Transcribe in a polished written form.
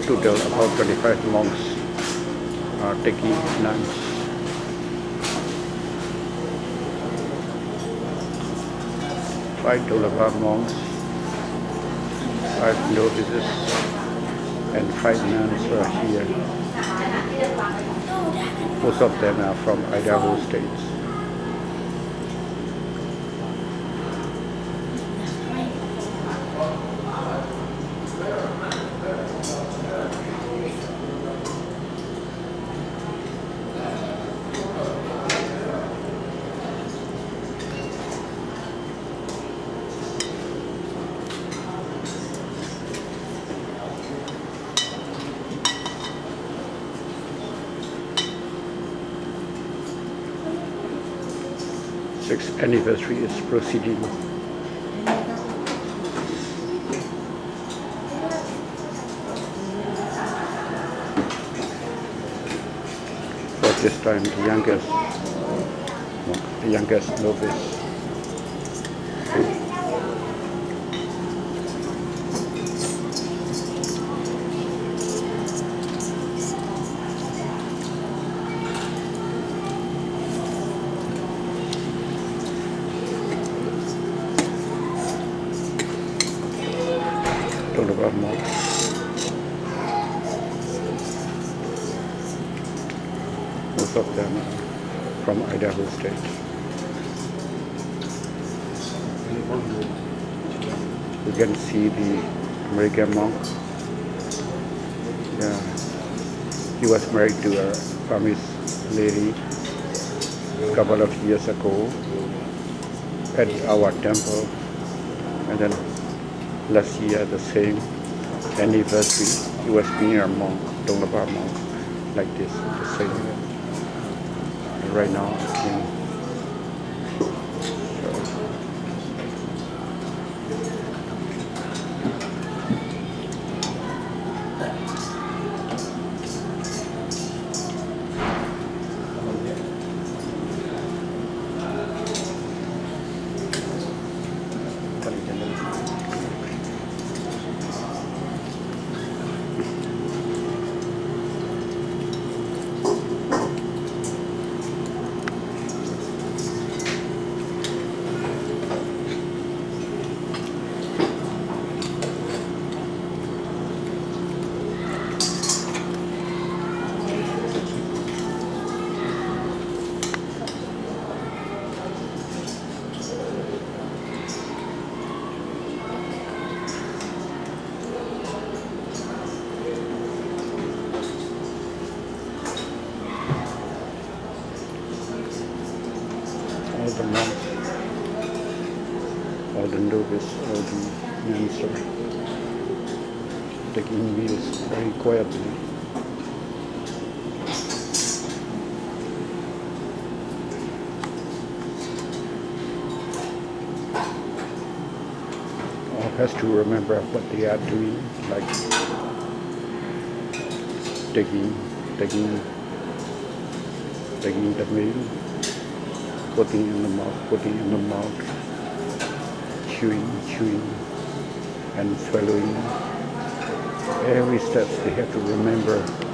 total about 25 monks are taking nuns. Five Dolaba monks, 5 novices, and 5 nuns are here. Most of them are from Idaho State. Sixth anniversary is proceeding. But this time the youngest novice. Dolaba monk. Most of them are from Idaho State. You can see the American monk. Yeah, he was married to a Burmese lady a couple of years ago at our temple, and then last year the same anniversary he was being a monk, Dolaba monk, like this, the same. And right now all the monks, all the novices, all the nuns are taking meals very quietly. All has to remember what they are doing, like taking the meal, putting in the mouth, chewing, and swallowing. Every step they have to remember